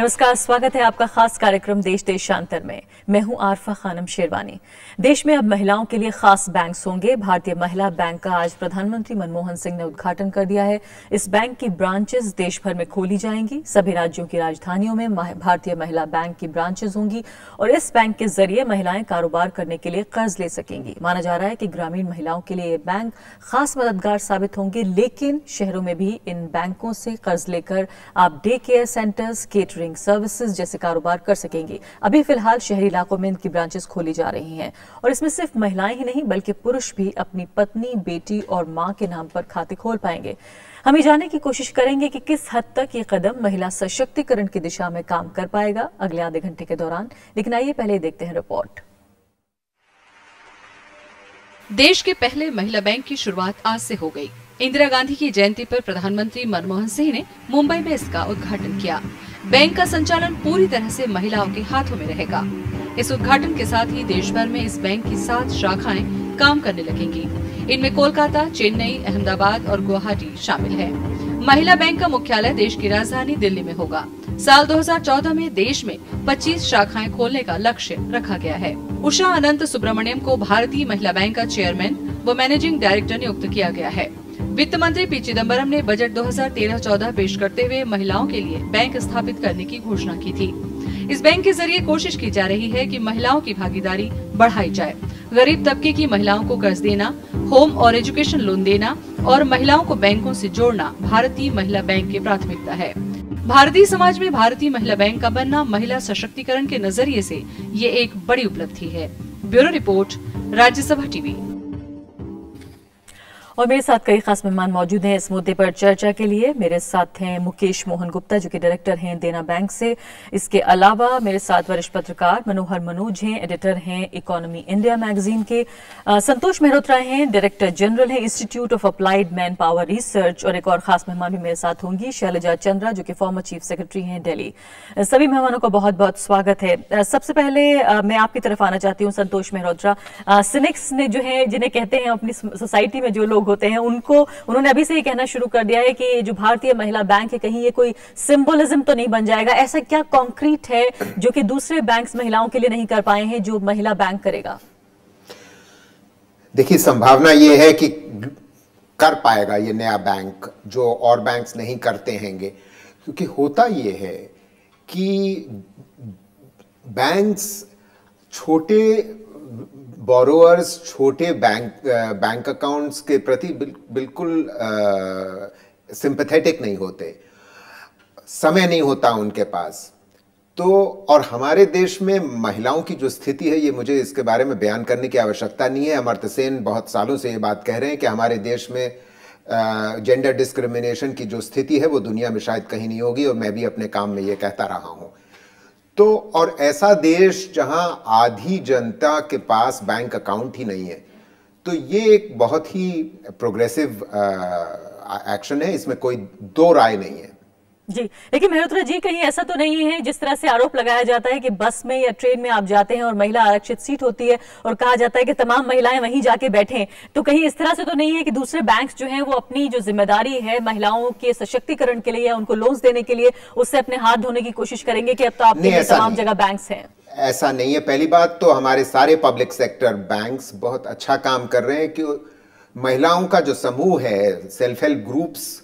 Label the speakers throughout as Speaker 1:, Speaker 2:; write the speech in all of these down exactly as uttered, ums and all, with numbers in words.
Speaker 1: नमस्कार, स्वागत है आपका खास कार्यक्रम देश देशांतर में। मैं हूं आरफा खानम शेरवानी। देश में अब महिलाओं के लिए खास बैंक्स होंगे। भारतीय महिला बैंक का आज प्रधानमंत्री मनमोहन सिंह ने उद्घाटन कर दिया है। इस बैंक की ब्रांचेस देश भर में खोली जाएंगी। सभी राज्यों की राजधानियों में भारतीय महिला बैंक की ब्रांचेस होंगी और इस बैंक के जरिए महिलाएं कारोबार करने के लिए कर्ज ले सकेंगी। माना जा रहा है कि ग्रामीण महिलाओं के लिए ये बैंक खास मददगार साबित होंगे, लेकिन शहरों में भी इन बैंकों से कर्ज लेकर आप day care centres, catering services जैसे कारोबार कर सकेंगे। अभी फिलहाल शहरी इलाकों में इनकी ब्रांचेस खोली जा रही हैं और इसमें सिर्फ महिलाएं ही नहीं बल्कि पुरुष भी अपनी पत्नी, बेटी और मां के नाम पर खाते खोल पाएंगे। हम ये जानने की कोशिश करेंगे कि किस हद तक ये कदम महिला सशक्तिकरण की दिशा में काम कर पाएगा अगले आधे घंटे के दौरान। लेकिन आइए पहले देखते हैं रिपोर्ट।
Speaker 2: देश के पहले महिला बैंक की शुरुआत आज से हो गई। इंदिरा गांधी की जयंती पर प्रधानमंत्री मनमोहन सिंह ने मुंबई में इसका उद्घाटन किया। बैंक का संचालन पूरी तरह से महिलाओं के हाथों में रहेगा। इस उद्घाटन के साथ ही देश भर में इस बैंक की सात शाखाएं काम करने लगेंगी। इनमें कोलकाता, चेन्नई, अहमदाबाद और गुवाहाटी शामिल है। महिला बैंक का मुख्यालय देश की राजधानी दिल्ली में होगा। साल दो हज़ार चौदह में देश में पच्चीस शाखाएं खोलने का लक्ष्य रखा गया है। उषा अनंत सुब्रमण्यम को भारतीय महिला बैंक का चेयरमैन व मैनेजिंग डायरेक्टर नियुक्त किया गया है। वित्त मंत्री पी चिदम्बरम ने बजट दो हज़ार तेरह चौदह पेश करते हुए महिलाओं के लिए बैंक स्थापित करने की घोषणा की थी। इस बैंक के जरिए कोशिश की जा रही है कि महिलाओं की भागीदारी बढ़ाई जाए। गरीब तबके की महिलाओं को कर्ज देना, होम और एजुकेशन लोन देना और महिलाओं को बैंकों से जोड़ना भारतीय महिला बैंक की प्राथमिकता है। भारतीय समाज में भारतीय महिला बैंक का बनना महिला सशक्तिकरण के नजरिए से ये एक बड़ी उपलब्धि है। Bureau report, Rajya Sabha TV.
Speaker 1: और मेरे साथ कई खास मेहमान मौजूद हैं इस मुद्दे पर चर्चा के लिए। मेरे साथ हैं मुकेश मोहन गुप्ता जो कि डायरेक्टर हैं देना बैंक से। इसके अलावा मेरे साथ वरिष्ठ पत्रकार मनोहर मनोज हैं, एडिटर हैं इकोनॉमी इंडिया मैगजीन के। आ, संतोष मेहरोत्रा हैं, डायरेक्टर जनरल हैं institute of applied manpower research. और एक और खास मेहमान भी मेरे साथ होंगी, शैलजा चंद्रा जो कि फॉर्मर चीफ सेक्रेटरी हैं दिल्ली। सभी मेहमानों का बहुत बहुत स्वागत है। आ, सबसे पहले आ, मैं आपकी तरफ आना चाहती हूँ संतोष मेहरोत्रा। सिनिक्स ने जो है, जिन्हें कहते हैं अपनी सोसाइटी में जो लोग होते हैं, उनको उन्होंने अभी से ही कहना शुरू कर दिया है कि जो भारतीय महिला बैंक है कहीं ये कोई सिंबोलिज्म तो नहीं बन जाएगा। ऐसा क्या कॉन्क्रीट है जो कि दूसरे बैंक्स महिलाओं के लिए नहीं कर पाए हैं जो महिला बैंक करेगा?
Speaker 3: देखिए, संभावना ये है कि कर पाएगा ये नया बैंक जो और बैंक्स नहीं करते हैंगे, क्योंकि होता ये है कि बैंक्स छोटे बोरोअर्स, छोटे बैंक बैंक अकाउंट्स के प्रति बिल, बिल्कुल सिंपैथेटिक नहीं होते, समय नहीं होता उनके पास। तो और हमारे देश में महिलाओं की जो स्थिति है, ये मुझे इसके बारे में बयान करने की आवश्यकता नहीं है। अमर्त्य सेन बहुत सालों से ये बात कह रहे हैं कि हमारे देश में जेंडर डिस्क्रिमिनेशन की जो स्थिति है वो दुनिया में शायद कहीं नहीं होगी, और मैं भी अपने काम में ये कहता रहा हूँ। तो और ऐसा देश जहां आधी जनता के पास बैंक अकाउंट ही नहीं है, तो ये एक बहुत ही प्रोग्रेसिव एक्शन है, इसमें कोई दो राय नहीं है
Speaker 1: जी। लेकिन मेहरोत्रा जी, कहीं ऐसा तो नहीं है जिस तरह से आरोप लगाया जाता है कि बस में या ट्रेन में आप जाते हैं और महिला आरक्षित सीट होती है और कहा जाता है कि तमाम महिलाएं वहीं जाके बैठें, तो कहीं इस तरह से तो नहीं है कि दूसरे बैंक्स जो हैं वो अपनी जो जिम्मेदारी है महिलाओं के सशक्तिकरण के लिए या उनको लोन्स देने के लिए उससे अपने हाथ धोने की कोशिश करेंगे कि अब तो आपके तमाम जगह बैंक्स हैं?
Speaker 3: ऐसा नहीं है। पहली बात तो हमारे सारे पब्लिक सेक्टर बैंक्स बहुत अच्छा काम कर रहे हैं कि महिलाओं का जो समूह है, सेल्फ हेल्प ग्रुप्स,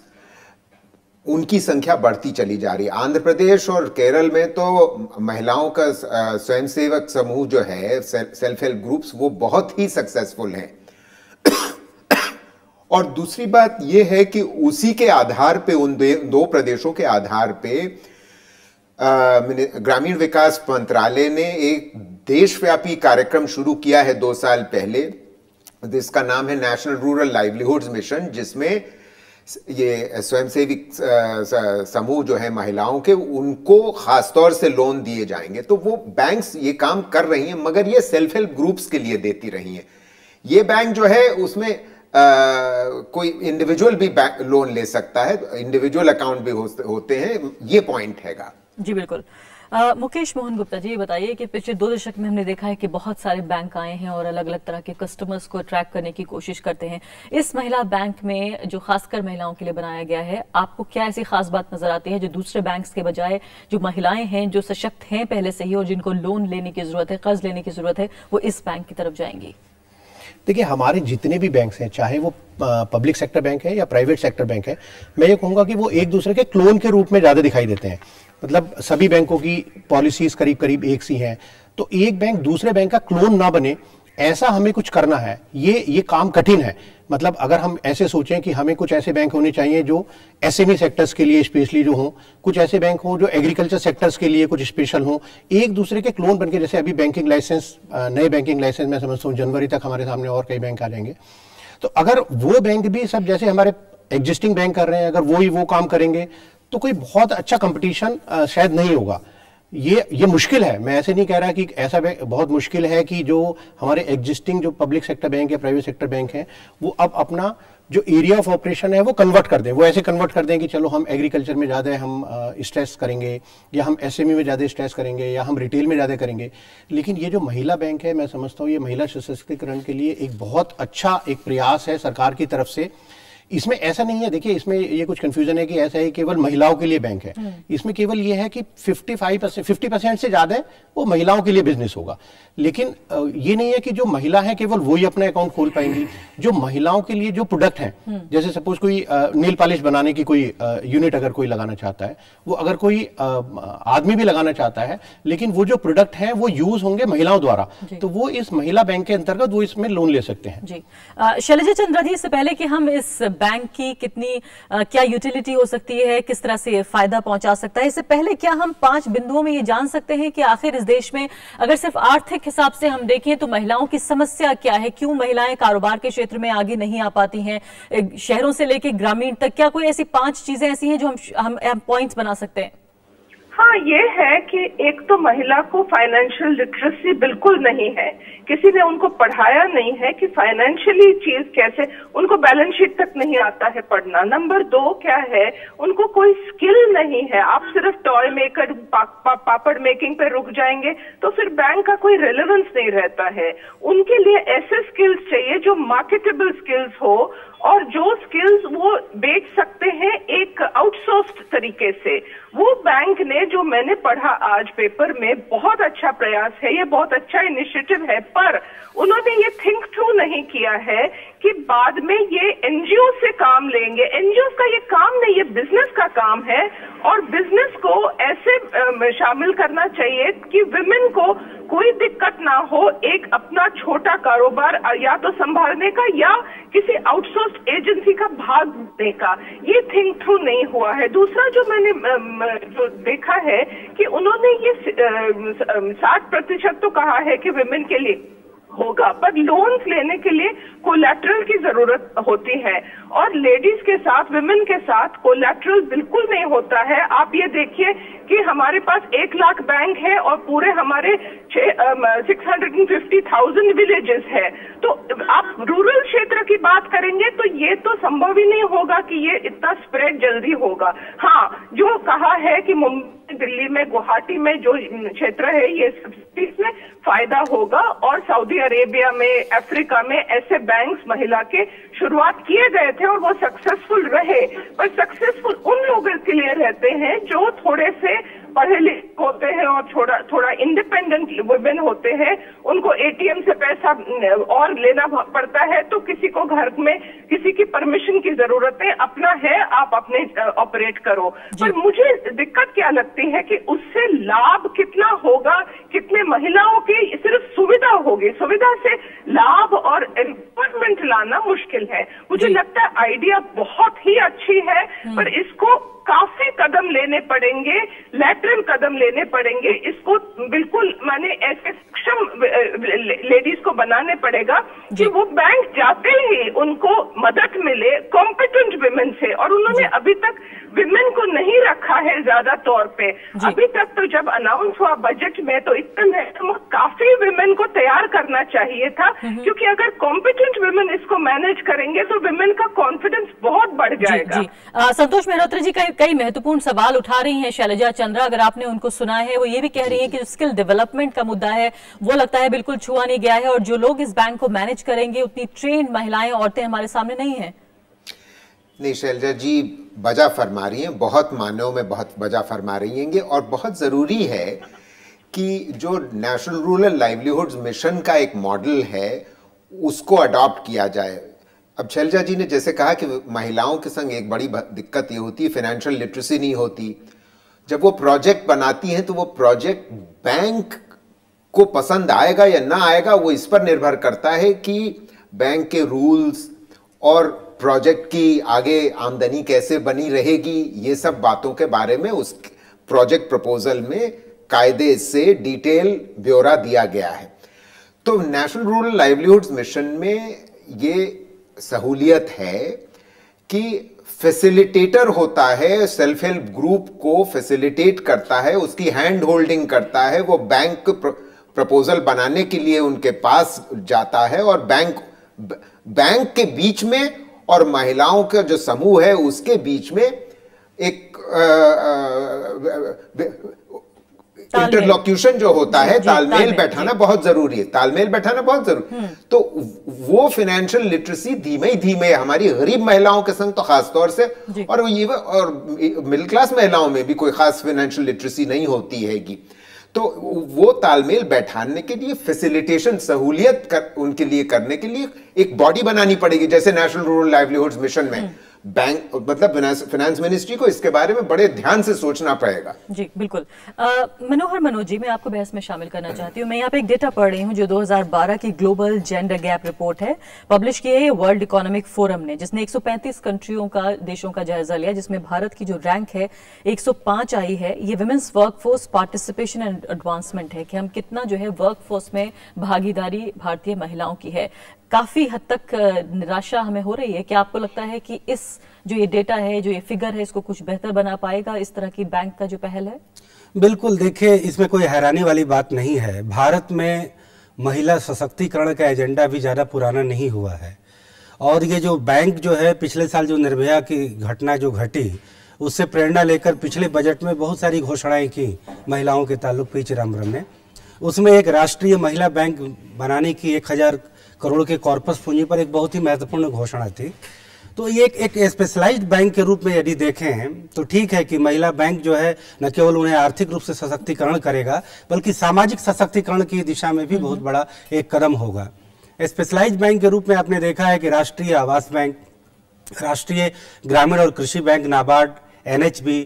Speaker 3: उनकी संख्या बढ़ती चली जा रही है। आंध्र प्रदेश और केरल में तो महिलाओं का स्वयंसेवक समूह जो है, सेल्फ हेल्प ग्रुप्स, वो बहुत ही सक्सेसफुल हैं। और दूसरी बात यह है कि उसी के आधार पे, उन दो प्रदेशों के आधार पे ग्रामीण विकास मंत्रालय ने एक देशव्यापी कार्यक्रम शुरू किया है दो साल पहले, जिसका नाम है नेशनल रूरल लाइवलीहुड्स मिशन, जिसमें ये स्वयंसेवी समूह जो है महिलाओं के, उनको खासतौर से लोन दिए जाएंगे। तो वो बैंक्स ये काम कर रही हैं, मगर ये सेल्फ हेल्प ग्रुप्स के लिए देती रही हैं। ये बैंक जो है उसमें आ, कोई इंडिविजुअल भी लोन ले सकता है, इंडिविजुअल अकाउंट भी हो, होते हैं, ये पॉइंट हैगा।
Speaker 1: जी बिल्कुल। Uh, मुकेश मोहन गुप्ता जी, ये बताइए कि पिछले दो दशक में हमने देखा है कि बहुत सारे बैंक आए हैं और अलग अलग तरह के कस्टमर्स को अट्रैक्ट करने की कोशिश करते हैं। इस महिला बैंक में जो खासकर महिलाओं के लिए बनाया गया है, आपको क्या ऐसी खास बात नजर आती है जो दूसरे बैंक्स के बजाय जो महिलाएं हैं, जो सशक्त हैं पहले से ही और जिनको लोन लेने की जरूरत है, कर्ज लेने की जरूरत है, वो इस बैंक की तरफ जाएंगी?
Speaker 4: देखिए, हमारे जितने भी बैंक्स हैं, चाहे वो पब्लिक सेक्टर बैंक है या प्राइवेट सेक्टर बैंक है, मैं ये कहूँगा कि वो एक दूसरे के क्लोन के रूप में ज़्यादा दिखाई देते हैं। मतलब सभी बैंकों की पॉलिसीज करीब करीब एक सी हैं, तो एक बैंक दूसरे बैंक का क्लोन ना बने, ऐसा हमें कुछ करना है। ये ये काम कठिन है। मतलब अगर हम ऐसे सोचें कि हमें कुछ ऐसे बैंक होने चाहिए जो एसएमई सेक्टर्स के लिए स्पेशली जो हों, कुछ ऐसे बैंक हों जो एग्रीकल्चर सेक्टर्स के लिए कुछ स्पेशल हों, एक दूसरे के क्लोन बनके, जैसे अभी बैंकिंग लाइसेंस, नए बैंकिंग लाइसेंस मैं समझता हूँ जनवरी तक हमारे सामने और कई बैंक आ जाएंगे। तो अगर वो बैंक भी सब जैसे हमारे एग्जिस्टिंग बैंक कर रहे हैं, अगर वो ही वो काम करेंगे तो कोई बहुत अच्छा कंपटीशन शायद नहीं होगा। ये ये मुश्किल है। मैं ऐसे नहीं कह रहा कि ऐसा बहुत मुश्किल है कि जो हमारे एग्जिस्टिंग जो पब्लिक सेक्टर बैंक या प्राइवेट सेक्टर बैंक हैं वो अब अपना जो एरिया ऑफ ऑपरेशन है वो कन्वर्ट कर दें। वो ऐसे कन्वर्ट कर दें कि चलो हम एग्रीकल्चर में ज़्यादा हम स्ट्रेस करेंगे, या हम एसएमई में ज़्यादा स्ट्रेस करेंगे, या हम रिटेल में ज़्यादा करेंगे। लेकिन ये जो महिला बैंक है, मैं समझता हूँ ये महिला सशक्तिकरण के लिए एक बहुत अच्छा एक प्रयास है सरकार की तरफ से। इसमें ऐसा नहीं है, देखिए इसमें ये कुछ कंफ्यूजन है कि ऐसा है केवल महिलाओं के लिए बैंक है। इसमें केवल ये है कि पचपन परसेंट पचास परसेंट से ज्यादा वो महिलाओं के लिए बिजनेस होगा। लेकिन ये नहीं है कि जो महिला है केवल वो ही अपना अकाउंट खोल पाएंगी। जो महिलाओं के लिए जो प्रोडक्ट है, जैसे सपोज कोई नेल पॉलिश बनाने की कोई यूनिट अगर कोई लगाना चाहता है, वो अगर कोई आदमी भी लगाना चाहता है, लेकिन वो जो प्रोडक्ट है वो यूज होंगे महिलाओं द्वारा, तो वो इस महिला बैंक के अंतर्गत वो इसमें लोन ले सकते हैं।
Speaker 1: जी, शैलजा चंद्रा जी, इससे पहले कि हम इस बैंक की कितनी आ, क्या यूटिलिटी हो सकती है, किस तरह से फायदा पहुंचा सकता है, इससे पहले क्या हम पांच बिंदुओं में ये जान सकते हैं कि आखिर इस देश में अगर सिर्फ आर्थिक हिसाब से हम देखें तो महिलाओं की समस्या क्या है? क्यों महिलाएं कारोबार के क्षेत्र में आगे नहीं आ पाती हैं, शहरों से लेकर ग्रामीण तक? क्या कोई ऐसी पांच चीजें ऐसी हैं जो हम हम, हम पॉइंट्स बना सकते हैं?
Speaker 5: हाँ, ये है कि एक तो महिला को फाइनेंशियल लिटरेसी बिल्कुल नहीं है, किसी ने उनको पढ़ाया नहीं है कि फाइनेंशियली चीज कैसे, उनको बैलेंस शीट तक नहीं आता है पढ़ना। नंबर दो क्या है, उनको कोई स्किल नहीं है। आप सिर्फ टॉय मेकर, पा, पा, पापड़ मेकिंग पे रुक जाएंगे तो फिर बैंक का कोई रेलेवेंस नहीं रहता है। उनके लिए ऐसे स्किल्स चाहिए जो मार्केटेबल स्किल्स हो और जो स्किल्स वो बेच सकते हैं एक आउटसोर्स्ड तरीके से। वो बैंक ने, जो मैंने पढ़ा आज पेपर में, बहुत अच्छा प्रयास है, ये बहुत अच्छा इनिशिएटिव है, पर उन्होंने ये थिंक थ्रू नहीं किया है कि बाद में ये एनजीओ से काम लेंगे। एनजीओ का ये काम नहीं, ये बिजनेस का काम है, और बिजनेस को ऐसे शामिल करना चाहिए कि विमेन को कोई दिक्कत ना हो एक अपना छोटा कारोबार या तो संभालने का या किसी आउटसोर्स्ड एजेंसी का भाग देने का। ये थिंक थ्रू नहीं हुआ है। दूसरा जो मैंने जो देखा है कि उन्होंने ये साठ प्रतिशत तो कहा है कि विमेन के लिए होगा, पर लोन्स लेने के लिए कोलैटरल की जरूरत होती है, और लेडीज के साथ, विमेन के साथ कोलैटरल बिल्कुल नहीं होता है। आप ये देखिए कि हमारे पास एक लाख बैंक है और पूरे हमारे six hundred and fifty thousand villages है। तो आप रूरल क्षेत्र की बात करेंगे तो ये तो संभव ही नहीं होगा कि ये इतना स्प्रेड जल्दी होगा। हाँ, जो कहा है कि मुंबई, दिल्ली में, गुवाहाटी में जो क्षेत्र है, ये इसमें फायदा होगा, और सऊदी अरेबिया में, अफ्रीका में ऐसे बैंक्स महिला के शुरुआत किए गए थे और वो सक्सेसफुल रहे। पर सक्सेसफुल उन लोगों के लिए रहते हैं जो थोड़े से पढ़े लिखे होते हैं और थोड़ा थोड़ा इंडिपेंडेंट वुमेन होते हैं। उनको एटीएम से पैसा और लेना पड़ता है तो किसी को घर में किसी की परमिशन की जरूरत है, अपना है, आप अपने ऑपरेट करो। पर मुझे दिक्कत क्या लगती है कि उससे लाभ कितना होगा, कितने महिलाओं की सिर्फ सुविधा होगी, सुविधा से लाभ और एम्प्लॉयमेंट लाना मुश्किल है। मुझे लगता है आइडिया बहुत ही अच्छी है, पर इसको काफी कदम लेने पड़ेंगे, लैटरल कदम लेने पड़ेंगे। इसको बिल्कुल माने ऐसे सक्षम लेडीज को बनाने पड़ेगा कि वो बैंक जाते ही उनको मदद मिले कॉम्पिटेंट विमेन से, और उन्होंने अभी तक विमेन को नहीं रखा है ज्यादा तौर पे। अभी तक तो जब अनाउंस हुआ बजट में तो इतना तो काफी विमेन को तैयार करना चाहिए था, क्योंकि अगर कॉम्पिटेंट विमेन इसको मैनेज करेंगे तो विमेन का कॉन्फिडेंस बहुत बढ़ जाएगा।
Speaker 1: जी, जी। आ, संतोष मेहरोत्रा जी कई कई महत्वपूर्ण सवाल उठा रही हैं शैलजा चंद्रा। पंद्रह, अगर आपने उनको सुना है, वो ये भी कह रही है कि स्किल डेवलपमेंट का मुद्दा है वो लगता है बिल्कुल छुआ नहीं गया है, और जो लोग इस बैंक को मैनेज करेंगे उतनी ट्रेंड महिलाएं, औरतें हमारे सामने नहीं है।
Speaker 3: नहीं, शैलजा जी बजा फरमा रही हैं, बहुत मानव में बहुत बजा फरमा रही हैं, और बहुत ज़रूरी है कि जो नेशनल रूरल लाइवलीहुड्स मिशन का एक मॉडल है उसको अडॉप्ट किया जाए। अब शैलजा जी ने जैसे कहा कि महिलाओं के संग एक बड़ी दिक्कत ये होती है, फाइनेंशियल लिटरेसी नहीं होती। जब वो प्रोजेक्ट बनाती हैं तो वो प्रोजेक्ट बैंक को पसंद आएगा या ना आएगा वो इस पर निर्भर करता है कि बैंक के रूल्स और प्रोजेक्ट की आगे आमदनी कैसे बनी रहेगी, ये सब बातों के बारे में उस प्रोजेक्ट प्रपोजल में कायदे से डिटेल ब्यौरा दिया गया है। तो नेशनल रूरल लाइवलीहुड्स मिशन में ये सहूलियत है कि फैसिलिटेटर होता है, सेल्फ हेल्प ग्रुप को फैसिलिटेट करता है, उसकी हैंड होल्डिंग करता है, वो बैंक प्रपोजल बनाने के लिए उनके पास जाता है, और बैंक बैंक के बीच में और महिलाओं का जो समूह है उसके बीच में एक इंटरलॉक्यूशन जो होता है, तालमेल बैठाना बहुत जरूरी है, तालमेल बैठाना बहुत जरूरी। तो वो फाइनेंशियल लिटरेसी धीमे धीमे हमारी गरीब महिलाओं के संग तो खास तौर से, और ये और मिडिल क्लास महिलाओं में भी कोई खास फाइनेंशियल लिटरेसी नहीं होती हैगी, तो वो तालमेल बैठाने के लिए फैसिलिटेशन सहूलियत कर, उनके लिए करने के लिए एक बॉडी बनानी पड़ेगी। जैसे नेशनल रूरल लाइवलीहुड्स मिशन में बैंक मतलब फाइनेंस मिनिस्ट्री को इसके बारे में बड़े ध्यान से सोचना पड़ेगा।
Speaker 1: जी बिल्कुल। मनोहर मनोज जी, मैं आपको बहस में शामिल करना चाहती हूँ। मैं यहाँ पे एक डेटा पढ़ रही हूँ जो दो हज़ार बारह की ग्लोबल जेंडर गैप रिपोर्ट है, पब्लिश की है ये वर्ल्ड इकोनॉमिक फोरम ने, जिसने एक सौ पैंतीस कंट्रियों का देशों का जायजा लिया, जिसमें भारत की जो रैंक है एक सौ पाँच आई है। ये women's workforce participation and advancement है कि हम कितना जो है वर्कफोर्स में भागीदारी भारतीय महिलाओं की है। काफी हद तक निराशा हमें हो रही है। क्या आपको लगता है कि इस जो ये डेटा है, जो ये फिगर है, इसको कुछ बेहतर बना पाएगा इस तरह की बैंक का जो पहल है?
Speaker 6: बिल्कुल, देखिए इसमें कोई हैरानी वाली बात नहीं है। भारत में महिला सशक्तिकरण का एजेंडा भी ज़्यादा पुराना नहीं हुआ है, और ये जो बैंक जो है पिछले साल जो निर्भया की घटना जो घटी उससे प्रेरणा लेकर पिछले बजट में बहुत सारी घोषणाएं की महिलाओं के ताल्लुक पी चिदम्बरम ने। उसमें एक राष्ट्रीय महिला बैंक बनाने की एक हजार करोड़ के कॉर्पस पूंजी पर एक बहुत ही महत्वपूर्ण घोषणा थी। तो ये एक, एक स्पेशलाइज्ड बैंक के रूप में यदि देखें तो ठीक है कि महिला बैंक जो है न केवल उन्हें आर्थिक रूप से सशक्तिकरण करेगा बल्कि सामाजिक सशक्तिकरण की दिशा में भी बहुत बड़ा एक कदम होगा। स्पेशलाइज्ड बैंक के रूप में आपने देखा है कि राष्ट्रीय आवास बैंक, राष्ट्रीय ग्रामीण और कृषि bank NABARD, N H B,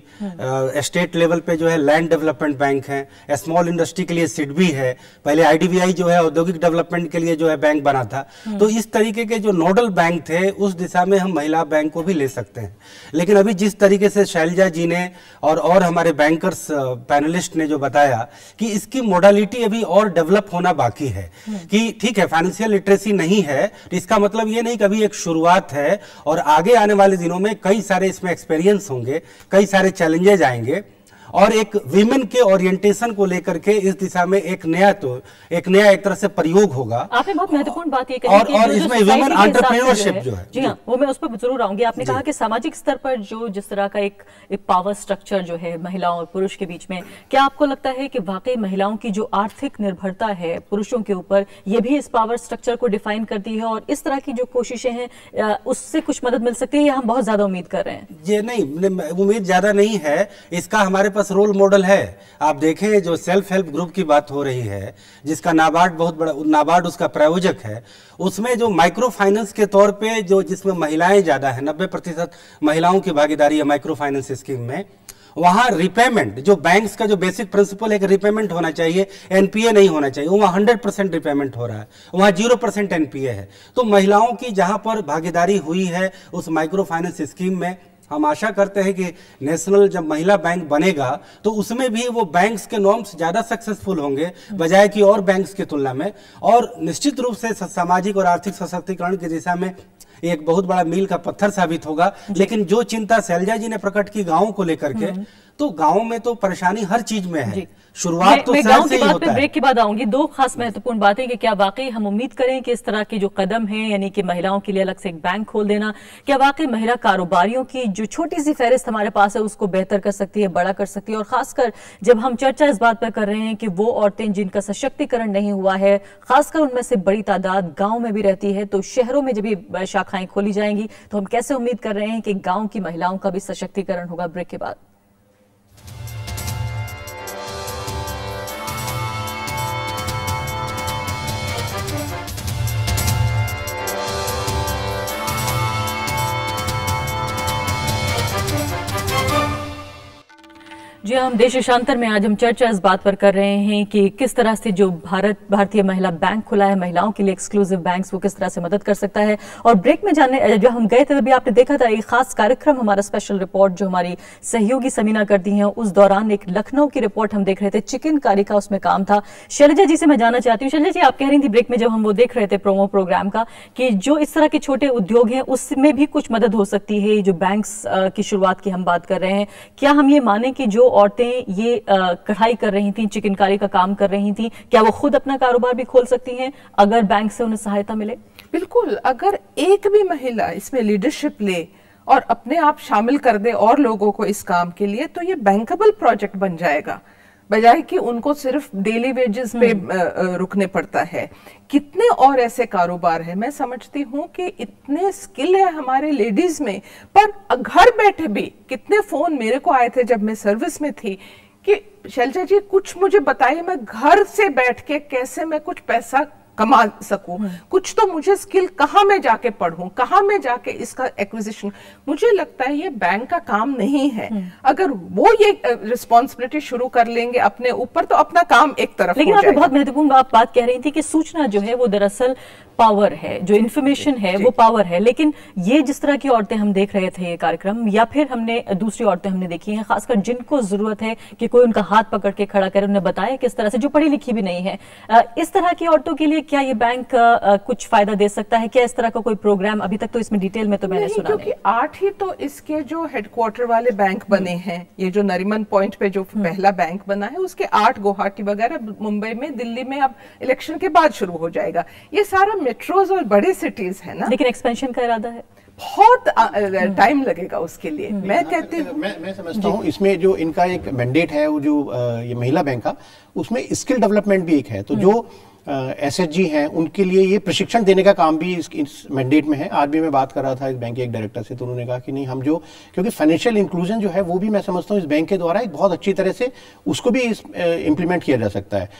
Speaker 6: state level पे जो है लैंड डेवलपमेंट बैंक है, स्मॉल इंडस्ट्री के लिए सिडबी है, पहले आई डी बी आई जो है औद्योगिक डेवलपमेंट के लिए जो है बैंक बना था। तो इस तरीके के जो नोडल बैंक थे उस दिशा में हम महिला बैंक को भी ले सकते हैं। लेकिन अभी जिस तरीके से शैलजा जी ने और और हमारे बैंकर्स पैनलिस्ट ने जो बताया कि इसकी मोडालिटी अभी और डेवलप होना बाकी है, कि ठीक है फाइनेंशियल लिटरेसी नहीं है, इसका मतलब ये नहीं कि अभी एक शुरुआत है और आगे आने वाले दिनों में कई सारे इसमें एक्सपीरियंस होंगे, कई सारे चैलेंजेस आएंगे, और एक विमेन के ओरिएंटेशन को लेकर के इस दिशा में एक नया तो एक नया एक तरह से प्रयोग होगा। आपने बहुत महत्वपूर्ण बात ये कही
Speaker 1: और,
Speaker 6: और इसमें विमेन एंटरप्रेन्योरशिप जो है,
Speaker 1: जी हाँ, वो मैं उस पर जरूर आऊंगी। आपने कहा कि सामाजिक स्तर पर जो जिस तरह का एक, एक पावर स्ट्रक्चर जो है महिलाओं और पुरुष के बीच में, क्या आपको लगता है कि वाकई महिलाओं की जो आर्थिक निर्भरता है पुरुषों के ऊपर, ये भी इस पावर स्ट्रक्चर को डिफाइन करती है, और इस तरह की जो कोशिशें हैं उससे कुछ मदद मिल सकती है, या हम बहुत ज्यादा उम्मीद कर रहे हैं?
Speaker 6: ये नहीं, उम्मीद ज्यादा नहीं है, इसका हमारे पास रोल मॉडल है। आप देखें जो सेल्फ हेल्प ग्रुप की बात हो रही है, जिसका नाबार्ड बहुत बड़ा, नाबार्ड उसका प्रायोजक है, उसमें जो माइक्रो फाइनेंस के तौर पे जो जिसमें महिलाएं ज्यादा है, नब्बे प्रतिशत महिलाओं की भागीदारी है माइक्रो फाइनेंस स्कीम में, वहां रिपेमेंट जो बैंक्स का जो बेसिक प्रिंसिपल है कि रिपेमेंट होना चाहिए, एनपीए नहीं होना चाहिए, वहां हंड्रेड परसेंट रिपेमेंट हो रहा है, वहां जीरो परसेंट एनपीए है। तो महिलाओं की जहां पर भागीदारी हुई है उस माइक्रो फाइनेंस स्कीम में, हम आशा करते हैं कि नेशनल जब महिला बैंक बनेगा तो उसमें भी वो बैंक्स के नॉर्म्स ज्यादा सक्सेसफुल होंगे बजाय कि और बैंक्स की तुलना में, और निश्चित रूप से सामाजिक और आर्थिक सशक्तिकरण की दिशा में एक बहुत बड़ा मील का पत्थर साबित होगा। लेकिन जो चिंता शैलजा जी ने प्रकट की गाँव को लेकर के, तो गाँव में तो परेशानी हर चीज में है। शुरुआत तो शहर से ही होता है।
Speaker 1: ब्रेक के बाद आऊंगी। दो खास महत्वपूर्ण बातें कि क्या वाकई हम उम्मीद करें कि इस तरह के जो कदम हैं, यानी कि महिलाओं के लिए अलग से एक बैंक खोल देना, क्या वाकई महिला कारोबारियों की जो छोटी सी फहरिस्त हमारे पास है उसको बेहतर कर सकती है, बड़ा कर सकती है? और खासकर जब हम चर्चा इस बात पर कर रहे हैं कि वो औरतें जिनका सशक्तिकरण नहीं हुआ है, खासकर उनमें से बड़ी तादाद गाँव में भी रहती है, तो शहरों में जब ये शाखाएं खोली जाएंगी तो हम कैसे उम्मीद कर रहे हैं कि गाँव की महिलाओं का भी सशक्तिकरण होगा? ब्रेक के बाद जी, हम देश देशांतर में आज हम चर्चा इस बात पर कर रहे हैं कि किस तरह से जो भारत भारतीय महिला बैंक खुला है महिलाओं के लिए एक्सक्लूसिव बैंक्स, वो किस तरह से मदद कर सकता है। और ब्रेक में जानने जब हम गए थे तभी आपने देखा था एक खास कार्यक्रम, हमारा स्पेशल रिपोर्ट जो हमारी सहयोगी समीना करती हैं, उस दौरान एक लखनऊ की रिपोर्ट हम देख रहे थे, चिकनकारी का उसमें काम था। शैलजा जी से मैं जानना चाहती हूँ, शैलजा जी आप कह रही थी ब्रेक में जब हम वो देख रहे थे प्रोमो प्रोग्राम का, कि जो इस तरह के छोटे उद्योग हैं उसमें भी कुछ मदद हो सकती है। जो बैंक्स की शुरुआत की हम बात कर रहे हैं, क्या हम ये माने कि जो औरतें ये कढ़ाई कर रही थी, चिकनकारी का काम कर रही थी, क्या वो खुद अपना कारोबार भी खोल सकती हैं अगर बैंक से उन्हें सहायता मिले?
Speaker 5: बिल्कुल, अगर एक भी महिला इसमें लीडरशिप ले और अपने आप शामिल कर दे और लोगों को इस काम के लिए, तो ये बैंकेबल प्रोजेक्ट बन जाएगा, बजाय कि उनको सिर्फ डेली वेजेस पे रुकने पड़ता है। कितने और ऐसे कारोबार है, मैं समझती हूँ कि इतने स्किल है हमारे लेडीज में, पर घर बैठे भी कितने फोन मेरे को आए थे जब मैं सर्विस में थी कि शैलजा जी कुछ मुझे बताइए, मैं घर से बैठ के कैसे मैं कुछ पैसा कमा सकूं, कुछ तो मुझे स्किल, कहाँ मैं जाके पढ़ूं, कहाँ मैं जाके इसका एक्विजिशन। मुझे लगता है ये बैंक का काम नहीं है। अगर वो ये रिस्पॉन्सिबिलिटी शुरू कर लेंगे अपने ऊपर तो अपना काम एक तरफ
Speaker 1: लेकिन
Speaker 5: हो जाएगा।
Speaker 1: आप बहुत महत्वपूर्ण आप बात कह रही थी कि सूचना जो है वो दरअसल पावर है, जो इन्फॉर्मेशन है वो पावर है। लेकिन ये जिस तरह की औरतें हम देख रहे थे ये कार्यक्रम, या फिर हमने दूसरी औरतें हमने देखी हैं, खासकर जिनको जरूरत है कि कोई उनका हाथ पकड़ के खड़ा करे, उन्हें बताए किस तरह से, जो पढ़ी लिखी भी नहीं है, इस तरह की औरतों के लिए क्या ये बैंक कुछ फायदा दे सकता है? क्या इस तरह का कोई प्रोग्राम? अभी तक तो इसमें डिटेल में तो मैंने सुना नहीं,
Speaker 5: क्योंकि आठ ही तो इसके जो हेडक्वार्टर वाले बैंक बने हैं, ये जो नरीमन पॉइंट पे जो पहला बैंक बना है उसके आठ, गुवाहाटी वगैरह, मुंबई में, दिल्ली में अब इलेक्शन के बाद शुरू हो जाएगा। ये सारा मेट्रोज और बड़े सिटीज है ना,
Speaker 1: लेकिन एक्सपेंशन का इरादा है,
Speaker 5: बहुत टाइम लगेगा उसके लिए। मैं कहती हूँ,
Speaker 4: मैं मैं समझता हूँ इसमें जो इनका एक मैंडेट है वो जो ये महिला बैंक का, उसमें स्किल डेवलपमेंट भी एक है। तो जो एस एच जी हैं उनके लिए ये प्रशिक्षण देने का काम भी इस, इस मैंडेट में है। आज भी मैं बात कर रहा था इस बैंक के एक डायरेक्टर से, तो उन्होंने कहा कि नहीं हम जो, क्योंकि फाइनेंशियल इंक्लूजन जो है वो भी मैं समझता हूँ इस बैंक के द्वारा एक बहुत अच्छी तरह से उसको भी इम्प्लीमेंट किया जा सकता है,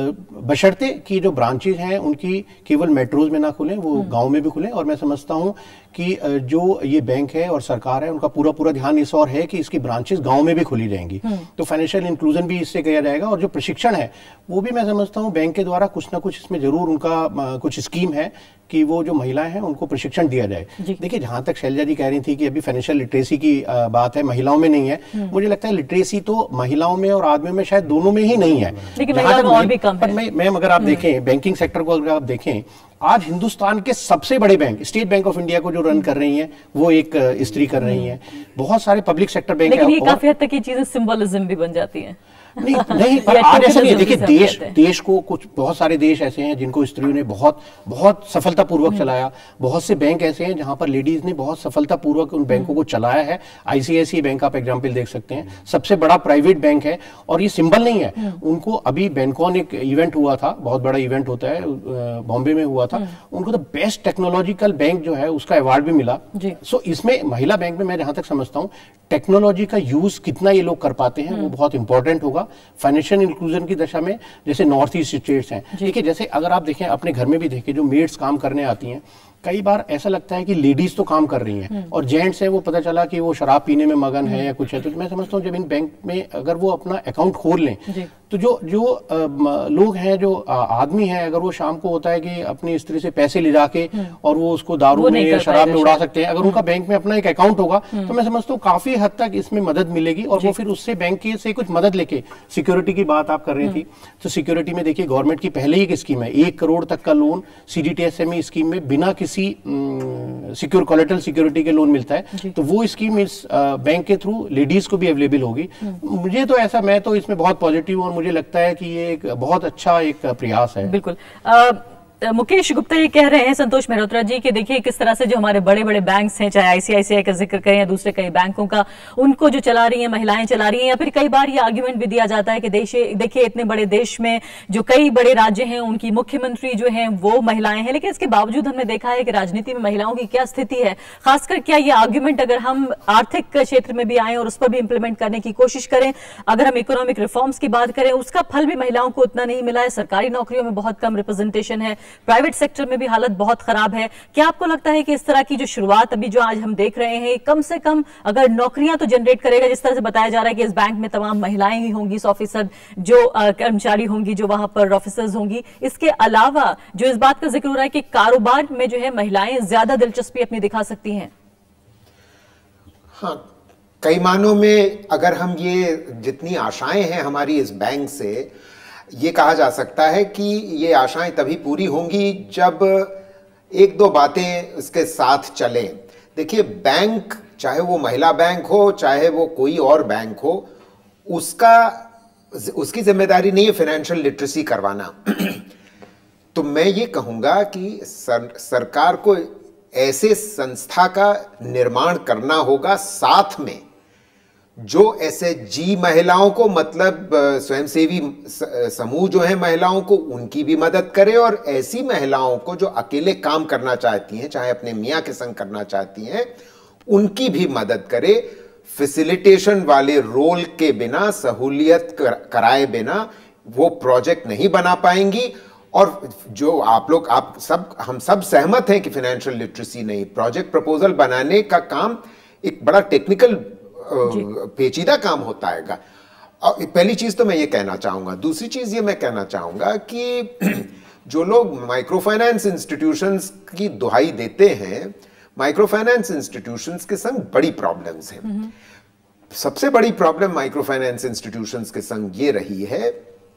Speaker 4: बशर्ते कि जो ब्रांचेज हैं उनकी केवल मेट्रोज में ना खुलें, वो गाँव में भी खुलें। और मैं समझता हूँ कि जो ये बैंक है और सरकार है उनका पूरा पूरा ध्यान इस और है कि इसकी ब्रांचेस गांव में भी खुली रहेंगी, तो फाइनेंशियल इंक्लूजन भी इससे किया जाएगा। और जो प्रशिक्षण है वो भी मैं समझता हूँ बैंक के द्वारा कुछ ना कुछ इसमें जरूर उनका कुछ स्कीम है कि वो जो महिलाएं हैं उनको प्रशिक्षण दिया जाए। देखिए, जहां तक शैलजा जी कह रही थी कि अभी फाइनेंशियल लिटरेसी की बात है, महिलाओं में नहीं है, मुझे लगता है लिटरेसी तो महिलाओं में और आदमियों में शायद दोनों में ही नहीं है,
Speaker 1: लेकिन महिलाओं में और भी कम है।
Speaker 4: मैं, मैं अगर आप देखें बैंकिंग सेक्टर को, अगर आप देखें आज हिंदुस्तान के सबसे बड़े bank, State Bank of India को जो रन कर रही हैं वो एक स्त्री कर रही हैं, बहुत सारे पब्लिक सेक्टर बैंक
Speaker 1: लेकिन ये काफी हद तक ये चीजें सिंबलिज्म भी बन जाती हैं।
Speaker 4: नहीं नहीं पर आज ऐसा नहीं है। देखिए, देश देश को कुछ बहुत सारे देश ऐसे हैं जिनको स्त्रियों ने बहुत बहुत सफलतापूर्वक चलाया, बहुत से बैंक ऐसे हैं जहां पर लेडीज ने बहुत सफलतापूर्वक उन बैंकों को चलाया है। आईसीआईसीआई बैंक आप एग्जांपल देख सकते हैं, सबसे बड़ा प्राइवेट बैंक है और ये सिंबल नहीं है। उनको अभी बैंकॉन एक इवेंट हुआ था, बहुत बड़ा इवेंट होता है, बॉम्बे में हुआ था, उनको तो बेस्ट टेक्नोलॉजिकल बैंक जो है उसका अवार्ड भी मिला। सो इसमें महिला बैंक में मैं जहां तक समझता हूँ टेक्नोलॉजी का यूज कितना ये लोग कर पाते हैं वो बहुत इंपॉर्टेंट होगा फाइनेंशियल इंक्लूजन की दशा में। जैसे नॉर्थ ईस्ट स्टेट्स हैं, देखिए, जैसे अगर आप देखें अपने घर में भी देखें, जो मेड्स काम करने आती हैं, कई बार ऐसा लगता है कि लेडीज तो काम कर रही हैं और जेंट्स है वो पता चला कि वो शराब पीने में मगन है या कुछ है। तो मैं समझता हूँ जब इन बैंक में अगर वो अपना अकाउंट खोल लें तो जो जो आ, लोग हैं, जो आ, आदमी हैं, अगर वो शाम को होता है कि अपनी स्त्री से पैसे ले जाके और वो उसको दारू में या शराब में उड़ा सकते हैं, अगर उनका बैंक में अपना एक अकाउंट होगा तो मैं समझता हूँ काफी हद तक इसमें मदद मिलेगी और वो फिर उससे बैंक से कुछ मदद लेके, सिक्योरिटी की बात आप कर रही थी, तो सिक्योरिटी में देखिए गवर्नमेंट की पहले ही एक स्कीम है, एक करोड़ तक का लोन सीडीटीएसएमई स्कीम में बिना किसी सिक्योर कोलेटरल सिक्योरिटी के लोन मिलता है, तो वो स्कीम इस बैंक के थ्रू लेडीज को भी अवेलेबल होगी। मुझे तो ऐसा, मैं तो इसमें बहुत पॉजिटिव, और मुझे लगता है कि ये एक बहुत अच्छा एक प्रयास है।
Speaker 1: बिल्कुल। आ, मुकेश गुप्ता ये कह रहे हैं संतोष मेहरोत्रा जी कि देखिए किस तरह से जो हमारे बड़े बड़े बैंक्स हैं, चाहे आईसीआईसीआई का जिक्र करें या दूसरे कई बैंकों का, उनको जो चला रही हैं महिलाएं चला रही हैं, या फिर कई बार ये आर्ग्यूमेंट भी दिया जाता है कि देश देखिए इतने बड़े देश में जो कई बड़े राज्य हैं उनकी मुख्यमंत्री जो हैं वो महिलाएं हैं, लेकिन इसके बावजूद हमने देखा है कि राजनीति में महिलाओं की क्या स्थिति है। खासकर क्या ये आर्ग्यूमेंट अगर हम आर्थिक क्षेत्र में भी आए और उस पर भी इंप्लीमेंट करने की कोशिश करें, अगर हम इकोनॉमिक रिफॉर्म्स की बात करें, उसका फल भी महिलाओं को उतना नहीं मिला है। सरकारी नौकरियों में बहुत कम रिप्रेजेंटेशन है, प्राइवेट सेक्टर में भी हालत बहुत खराब है। क्या आपको लगता है कि इस तरह की जो शुरुआत अभी जो आज हम देख रहे हैं, कम से कम अगर नौकरियां तो जनरेट करेगा, जिस तरह से बताया जा रहा है कि इस बैंक में तमाम महिलाएं ही होंगी, सौ फीसद जो कर्मचारी होंगी, जो वहां पर ऑफिसर्स होंगी, इसके अलावा जो इस बात का जिक्र हो रहा है कि कारोबार में जो है महिलाएं ज्यादा दिलचस्पी अपनी दिखा सकती हैं?
Speaker 3: हाँ, कई मानों में अगर हम ये जितनी आशाएं हैं हमारी इस बैंक से, ये कहा जा सकता है कि ये आशाएं तभी पूरी होंगी जब एक दो बातें इसके साथ चलें। देखिए, बैंक चाहे वो महिला बैंक हो, चाहे वो कोई और बैंक हो, उसका उसकी जिम्मेदारी नहीं है फाइनेंशियल लिटरेसी करवाना। तो मैं ये कहूंगा कि सर, सरकार को ऐसे संस्था का निर्माण करना होगा, साथ में जो एसएचजी महिलाओं को, मतलब स्वयंसेवी समूह जो है महिलाओं को, उनकी भी मदद करे, और ऐसी महिलाओं को जो अकेले काम करना चाहती हैं, चाहे अपने मियां के संग करना चाहती हैं, उनकी भी मदद करे। फैसिलिटेशन वाले रोल के बिना, सहूलियत कराए बिना वो प्रोजेक्ट नहीं बना पाएंगी। और जो आप लोग, आप सब, हम सब सहमत हैं कि फाइनेंशियल लिटरेसी नहीं, प्रोजेक्ट प्रपोजल बनाने का काम एक बड़ा टेक्निकल पेचीदा काम होता है। पहली चीज तो मैं ये कहना चाहूंगा। दूसरी चीज ये मैं कहना चाहूंगा कि जो लोग माइक्रो फाइनेंस इंस्टीट्यूशंस की दुहाई देते हैं, माइक्रो फाइनेंस इंस्टीट्यूशंस के संग बड़ी प्रॉब्लम्स हैं। सबसे बड़ी प्रॉब्लम माइक्रो फाइनेंस इंस्टीट्यूशंस के संग ये रही है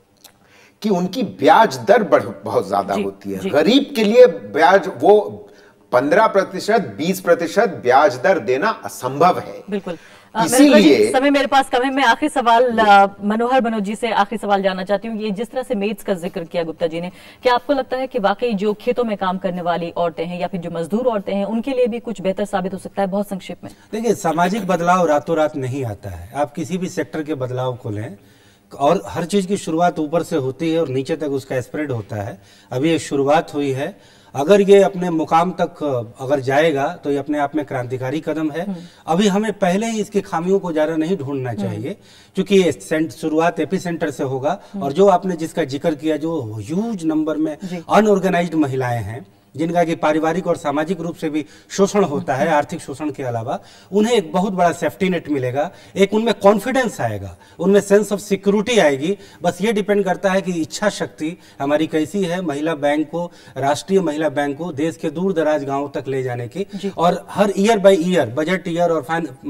Speaker 3: कि उनकी ब्याज दर बहुत ज्यादा होती है। गरीब के लिए ब्याज वो पंद्रह प्रतिशत बीस प्रतिशत ब्याज दर देना असंभव है।
Speaker 1: बिल्कुल।
Speaker 3: इसीलिए
Speaker 1: समय मेरे पास कम है। मैं आखिरी सवाल मनोहर मनोज जी से आखिरी सवाल जानना चाहती हूँ। ये जिस तरह से मेड्स का जिक्र किया गुप्ता जी ने, क्या आपको लगता है कि वाकई जो खेतों में काम करने वाली औरतें हैं या फिर जो मजदूर औरतें हैं, उनके लिए भी कुछ बेहतर साबित हो सकता है? बहुत संक्षिप्त में
Speaker 6: देखिए, सामाजिक बदलाव रातों रात नहीं आता है। आप किसी भी सेक्टर के बदलाव को लें, और हर चीज की शुरुआत ऊपर से होती है और नीचे तक उसका स्प्रेड होता है। अभी एक शुरुआत हुई है, अगर ये अपने मुकाम तक अगर जाएगा तो ये अपने आप में क्रांतिकारी कदम है। अभी हमें पहले ही इसकी खामियों को ज्यादा नहीं ढूंढना चाहिए, क्योंकि ये शुरुआत एपी सेंटर से होगा। और जो आपने जिसका जिक्र किया, जो ह्यूज नंबर में अनऑर्गेनाइज्ड महिलाएं हैं, जिनका कि पारिवारिक और सामाजिक रूप से भी शोषण होता है, आर्थिक शोषण के अलावा, उन्हें एक बहुत बड़ा सेफ्टी नेट मिलेगा। एक उनमें कॉन्फिडेंस आएगा, उनमें सेंस ऑफ सिक्योरिटी आएगी। बस ये डिपेंड करता है कि इच्छा शक्ति हमारी कैसी है महिला बैंक को, राष्ट्रीय महिला बैंक को देश के दूर दराज गांवों तक ले जाने की। और हर year by year, budget year और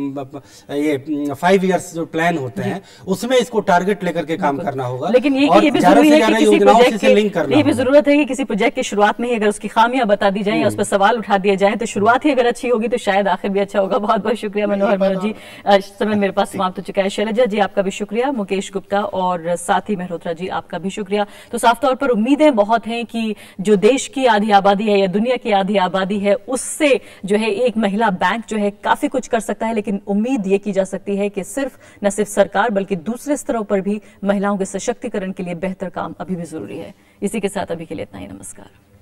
Speaker 6: ये फाइव ईयर्स जो प्लान होते हैं, उसमें इसको टारगेट लेकर के काम करना होगा।
Speaker 1: लेकिन ये भी जरूरत है कि किसी प्रोजेक्ट की शुरुआत में ही अगर उसकी बता दी जाए या उस पर सवाल उठा दिए जाए, तो शुरुआत ही अगर अच्छी होगी तो शायद आखिर भी अच्छा होगा। बहुत बहुत शुक्रिया मनोहर मनोज जी। समय मेरे पास समाप्त हो चुका है। शैलजा जी आपका भी शुक्रिया, मुकेश गुप्ता और साथी मेहरोत्रा जी आपका भी शुक्रिया। तो साफ तौर पर उम्मीदें बहुत हैं कि जो देश की आधी आबादी है या दुनिया की आधी आबादी है, उससे जो है एक महिला बैंक जो है काफी कुछ कर सकता है। लेकिन उम्मीद ये की जा सकती है कि सिर्फ न सिर्फ सरकार बल्कि दूसरे स्तरों पर भी महिलाओं के सशक्तिकरण के लिए बेहतर काम अभी भी जरूरी है। इसी के साथ अभी के लिए इतना ही। नमस्कार।